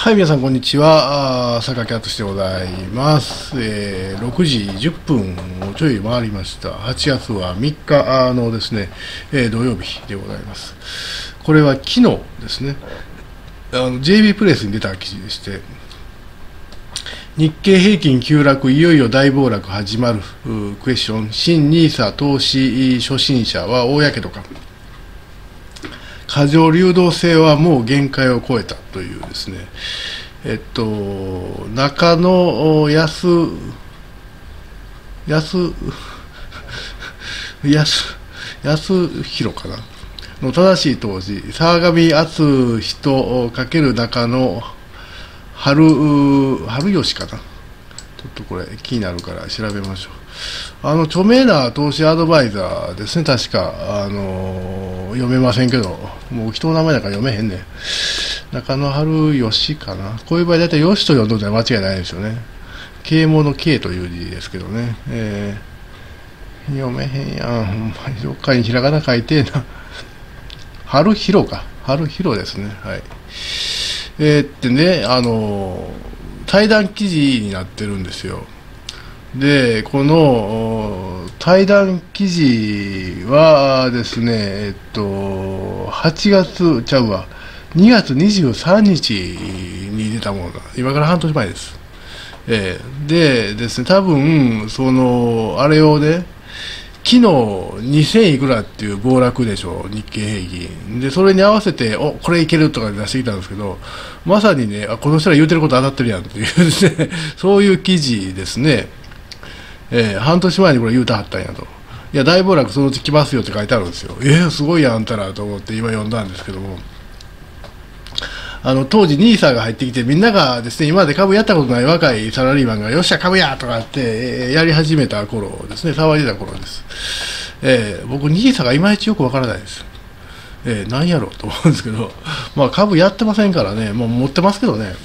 はい、皆さん、こんにちは。榊敦でございます。6時10分をちょい回りました。8月は3日のですね、土曜日でございます。これは昨日ですね、JB プレスに出た記事でして、日経平均急落、いよいよ大暴落始まる、クエスチョン、新ニーサ投資初心者は大やけどか。過剰流動性はもう限界を超えたというですね、中野康弘かなの正しい投資、沢上敦人×中野春吉かな。ちょっとこれ気になるから調べましょう。著名な投資アドバイザーですね、確か。読めませんけど、もう人の名前なんか読めへんねん。中野春吉かな。こういう場合、だいたい吉と読んどるのは間違いないですよね。啓蒙の啓という字ですけどね。読めへんやん。ほんまにどっかにひらがな書いてな。春広か。春広ですね。はい。対談記事になってるんですよ。で、この対談記事はですね、8月ちゃうわ、2月23日に出たものだ。今から半年前です。でですね、多分あれをね、昨日2000いくらっていう暴落でしょ、日経平均で。それに合わせてこれいけるとか出してきたんですけど、まさにね、この人ら言うてること当たってるやんっていうですね、そういう記事ですね。半年前にこれ言うたはったんやと。いや、大暴落そのうち来ますよって書いてあるんですよ。すごいやんあんたらと思って今読んだんですけども、当時ニーサが入ってきて、みんながですね、今まで株やったことない若いサラリーマンがよっしゃ株やとかって、やり始めた頃ですね、騒いでた頃です。僕ニーサがいまいちよくわからないです。何やろうと思うんですけど、まあ株やってませんからね、もう持ってますけどね。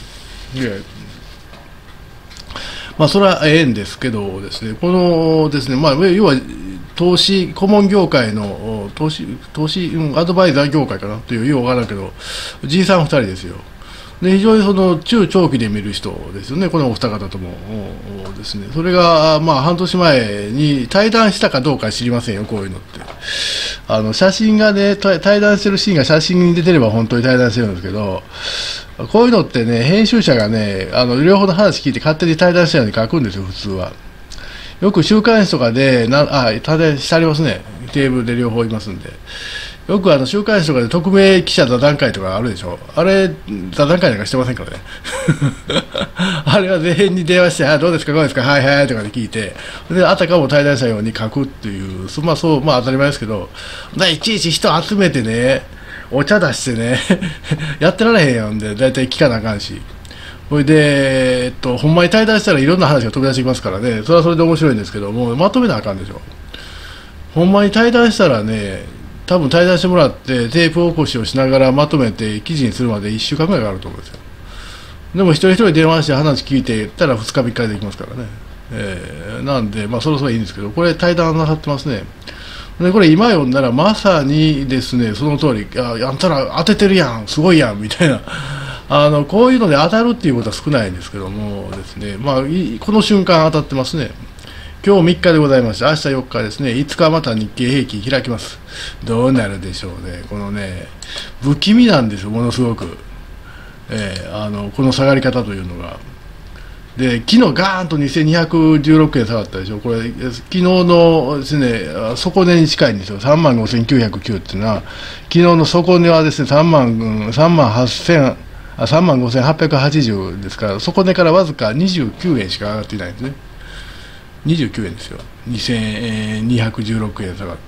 まあそれはええんですけどですね、このですね、まあ要は投資顧問業界の投資アドバイザー業界かなというようわからんけど、じいさん2人ですよ。で、非常に中長期で見る人ですよね、このお二方ともですね。それがまあ半年前に対談したかどうか知りませんよ、こういうのって。写真がね、対談してるシーンが写真に出てれば本当に対談してるんですけど、こういうのってね、編集者がね、両方の話聞いて勝手に対談したように書くんですよ、普通は。よく週刊誌とかで対談してありますね、テーブルで両方いますんで。よく週刊誌とかで匿名記者座談会とかあるでしょ。あれ、座談会なんかしてませんからね。あれは全員に電話して、どうですか、どうですか、はいはいとかで聞いて、で、あたかも対談したように書くっていう、まあ当たり前ですけど、いちいち人集めてね、お茶出してね、やってられへんやんで、だいたい聞かなあかんし。それで、ほんまに対談したらいろんな話が飛び出してきますからね、それはそれで面白いんですけども、まとめなあかんでしょ。ほんまに対談したらね、多分対談してもらってテープ起こしをしながらまとめて記事にするまで1週間ぐらいかかると思うんですよ。でも一人一人電話して話聞いて言ったら2日3日でできますからね。なんで、まあそろそろいいんですけど、これ対談なさってますね。でこれ今読んだらまさにですね、その通り、あんたら当ててるやん、すごいやんみたいな。こういうので当たるっていうことは少ないんですけどもですね、まあこの瞬間当たってますね。今日3日でございまして、明日4日ですね、5日また日経平均開きます。どうなるでしょうね。このね、不気味なんですよ、ものすごく。この下がり方というのが。で、昨日ガーンと2216円下がったでしょ。これ、昨日のですね、底値に近いんですよ。35,909っていうのは、昨日の底値はですね、35,880ですから、底値からわずか29円しか上がっていないんですね。29円ですよ。2216円下がって。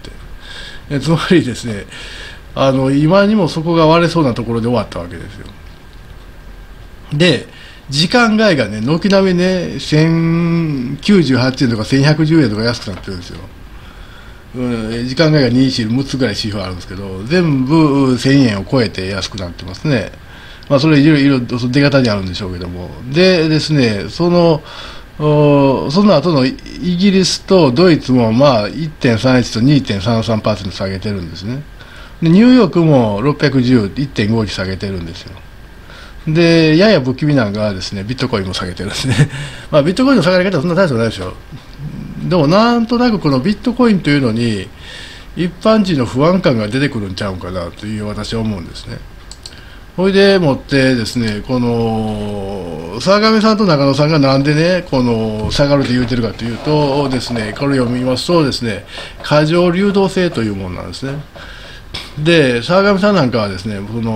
つまりですね、今にも底が割れそうなところで終わったわけですよ。で、時間外がね、軒並みね、1098円とか1110円とか安くなってるんですよ。時間外が2、4、6つぐらい指標あるんですけど、全部1000円を超えて安くなってますね。まあ、それいろいろ出方にあるんでしょうけども。でですね、その後のイギリスとドイツもまあ 1.31 と 2.33% 下げてるんですね。でニューヨークも610、1.51下げてるんですよ。 で、やや不気味なのがですね、ビットコインも下げてるんですね。まあ、ビットコインの下がり方はそんな大したことないでしょ。でも、なんとなくこのビットコインというのに、一般人の不安感が出てくるんちゃうかなという私は思うんですね。それでもってですね、この坂上さんと中野さんがなんでね、この下がると言うてるかというとですね、これを見ますとですね、過剰流動性というものなんですね。で、坂上さんなんかはですね、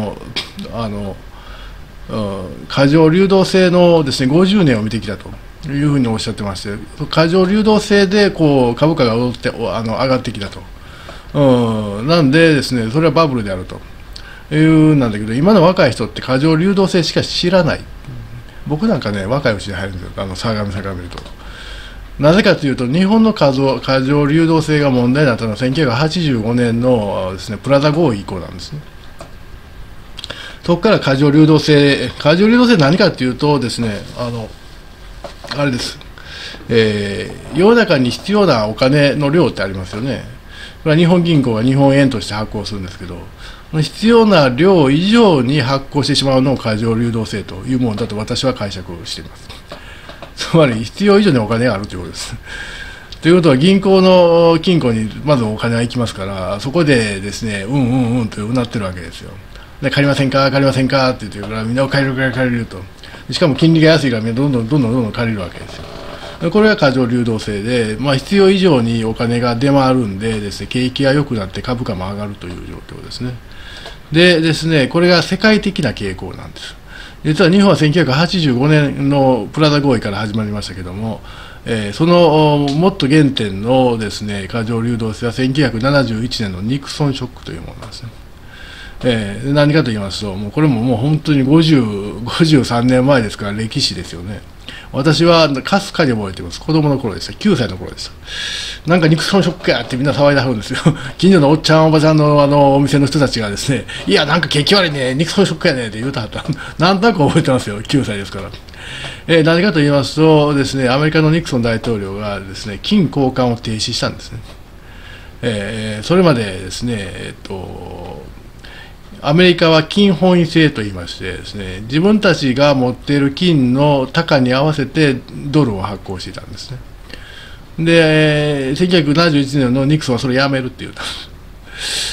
過剰流動性のですね、50年を見てきたというふうにおっしゃってまして、過剰流動性でこう株価が上がってきたと。なんでですね、それはバブルであるというなんだけど、今の若い人って過剰流動性しか知らない。僕なんかね、若いうちに入るんですよ、相模坂見ると。なぜかというと、日本の過剰流動性が問題になったのは1985年のですね、プラザ合意以降なんですね。そこから過剰流動性何かというとですね、あれです、世の中に必要なお金の量ってありますよね。これは日本銀行が日本円として発行するんですけど、必要な量以上に発行してしまうのを過剰流動性というものだと私は解釈しています。つまり必要以上にお金があるということです。ということは銀行の金庫にまずお金が行きますから、そこでですね、とうなってるわけですよ。で、借りませんかって言ってるから、みんな借りると。しかも金利が安いからみんなどんどん借りるわけですよ。これが過剰流動性で、必要以上にお金が出回るんでですね、景気が良くなって株価も上がるという状況ですね。でですね、これが世界的な傾向なんです。実は日本は1985年のプラザ合意から始まりましたけども、そのもっと原点のですね、過剰流動性は1971年のニクソンショックというものなんですね。何かと言いますと、これももう本当に53年前ですから歴史ですよね。私はかすかに覚えています。子供の頃でした。9歳の頃でした。なんかニクソンショックやってみんな騒いではるんですよ。近所のおっちゃんおばちゃんのお店の人たちがですね、いやなんか景気悪いね、ニクソンショックやねって言うたはった。なんとなく覚えてますよ。9歳ですから。何かと言いますとですね、アメリカのニクソン大統領がですね、金交換を停止したんですね。それまでですね、アメリカは金本位制といいましてですね、自分たちが持っている金の高に合わせてドルを発行していたんですね。で、1971年のニクソンはそれやめるって言ったんです。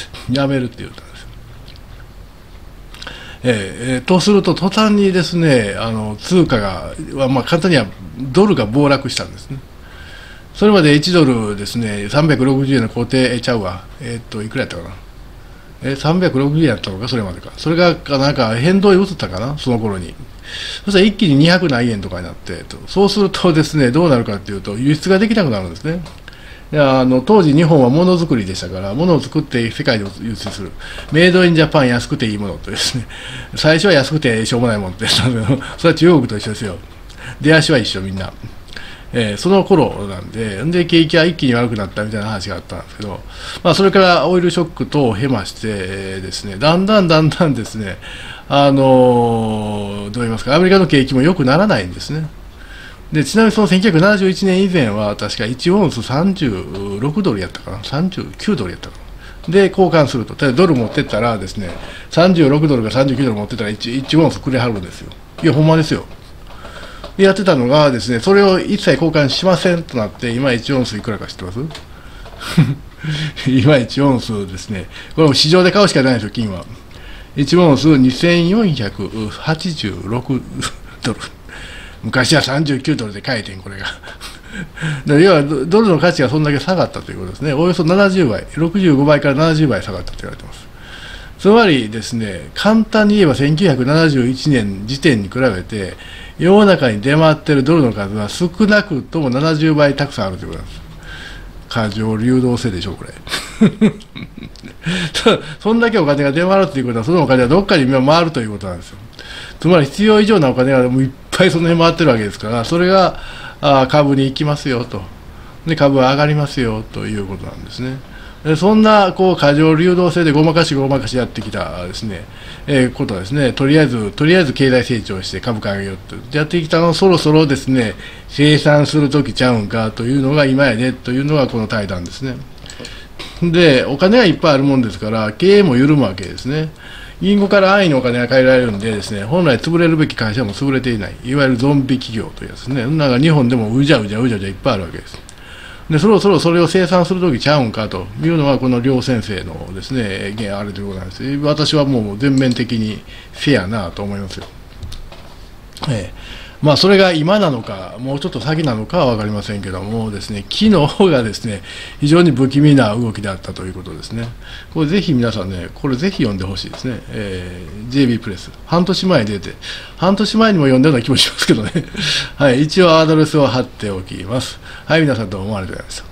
やめるって言ったんです。とすると途端にですね、通貨が、簡単にはドルが暴落したんですね。それまで1ドルですね、360円の固定ちゃうわ、いくらやったかな。360円やったのか、それまでか。それがなんか変動に移ったかな、その頃に。そしたら一気に200何円とかになって、そうするとですね、どうなるかというと、輸出ができなくなるんですね。当時日本はものづくりでしたから、ものを作って世界に輸出する。メイドインジャパン安くていいものとですね、最初は安くてしょうもないものって、それは中国と一緒ですよ。出足は一緒みんな。その頃なんで、景気は一気に悪くなったみたいな話があったんですけど、それからオイルショック等を経ましてですね、だんだんですね、どう言いますか、アメリカの景気も良くならないんですね。で、ちなみにその1971年以前は確か1オンス36ドルやったかな、39ドルやったかな。で、交換すると、例えばドル持ってったらですね、36ドルが39ドル持ってったら 1オンスくれはるんですよ。いや、ほんまですよ。やってたのがですね、それを一切交換しませんとなって、今1オンスいくらか知ってます今1オンスですね、これも市場で買うしかないんですよ、金は。1オンス2486ドル。昔は39ドルで買えてん、これが。要はドルの価値がそんだけ下がったということですね。およそ70倍、65倍から70倍下がったと言われています。つまりですね、簡単に言えば1971年時点に比べて、世の中に出回っているドルの数は少なくとも70倍たくさんあるということなんです。過剰流動性でしょ、これ。そんだけお金が出回るということは、そのお金はどっかに回るということなんですよ。つまり必要以上なお金がもういっぱいその辺回ってるわけですから、それが株に行きますよと。で、株は上がりますよということなんですね。そんな過剰流動性でごまかしやってきたですね、ことはですね、とりあえず経済成長して株価上げようとやってきたのをそろそろですね、生産するときちゃうんかというのが今やねというのがこの対談ですね。で、お金がいっぱいあるもんですから、経営も緩むわけですね。 銀行から安易にお金が借りられるんでですね、本来潰れるべき会社も潰れていない、いわゆるゾンビ企業というやつですね。なんか日本でもうじゃうじゃいっぱいあるわけです。でそろそろそれを生産するときちゃうんかというのがこの両先生のですねあれでございます。私はもう全面的にフェアなと思いますよ。まあそれが今なのかもうちょっと先なのかは分かりませんけどもですね、昨日がですね非常に不気味な動きであったということですね。これぜひ皆さんね、これぜひ読んでほしいですね。JB プレス半年前に出て、半年前にも読んだような気もしますけどねはい、一応アドレスを貼っておきます。はい、皆さんどうもありがとうございました。